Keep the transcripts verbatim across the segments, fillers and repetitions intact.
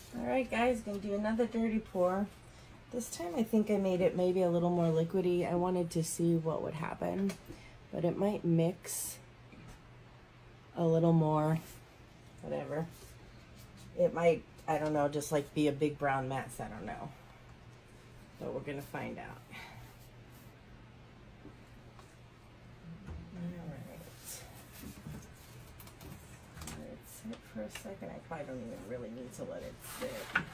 Alright guys, gonna do another dirty pour. This time I think I made it maybe a little more liquidy. I wanted to see what would happen, but it might mix a little more, whatever. It might, I don't know, just like be a big brown mess, I don't know. But we're gonna find out. Alright. Let it sit for a second. I probably don't even really need to let it sit.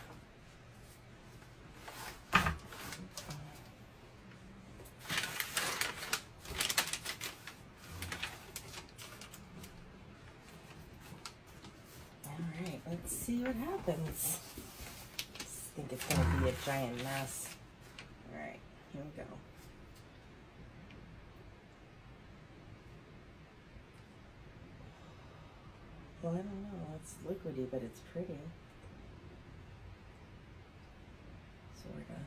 Alright, let's see what happens. I think it's gonna be a giant mess. Alright, here we go. Well, I don't know, it's liquidy, but it's pretty. Sort of.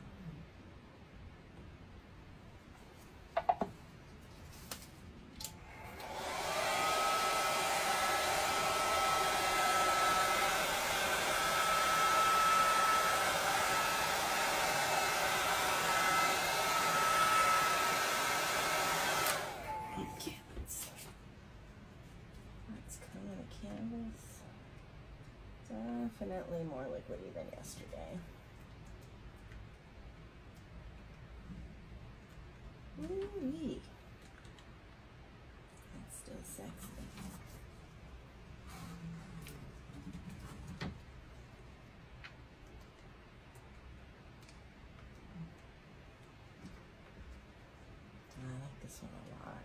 Definitely more liquidy than yesterday. Ooh-wee. That's still sexy. I like this one a lot.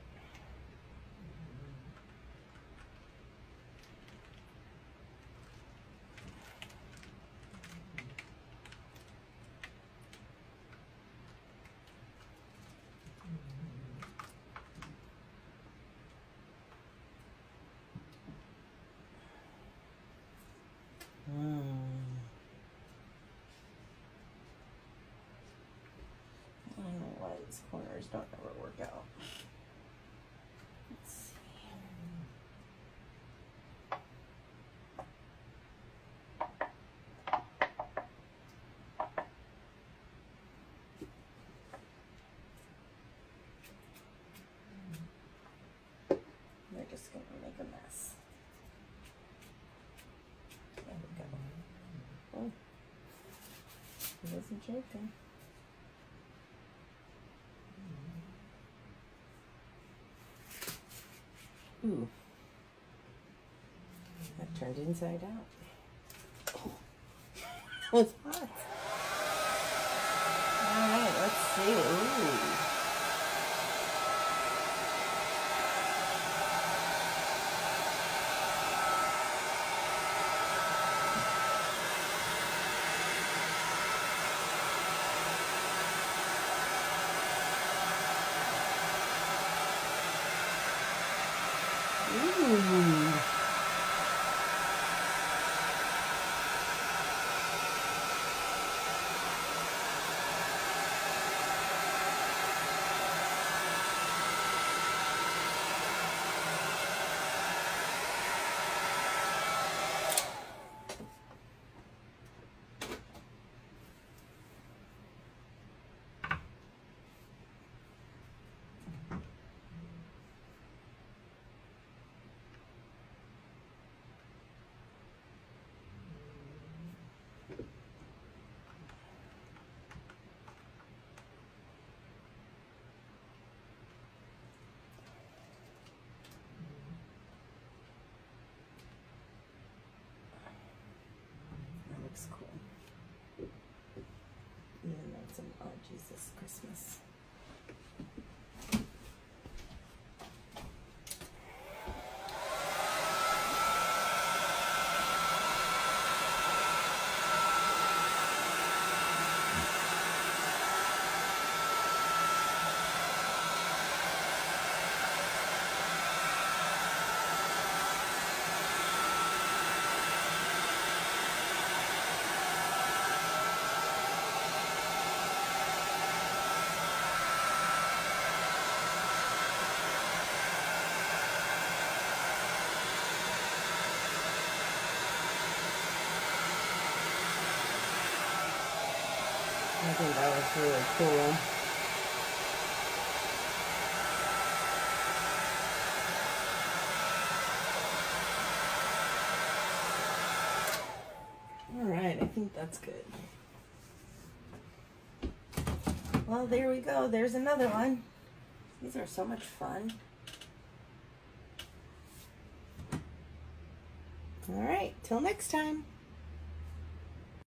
These corners don't ever work out. Let's see. We're just going to make a mess. There we go. Oh, he wasn't joking. Ooh, that turned inside out. Oh, that was hot. All right, let's see. Ooh. Ooh. I think that was really cool. All right, I think that's good. Well, there we go. There's another one. These are so much fun. All right, till next time.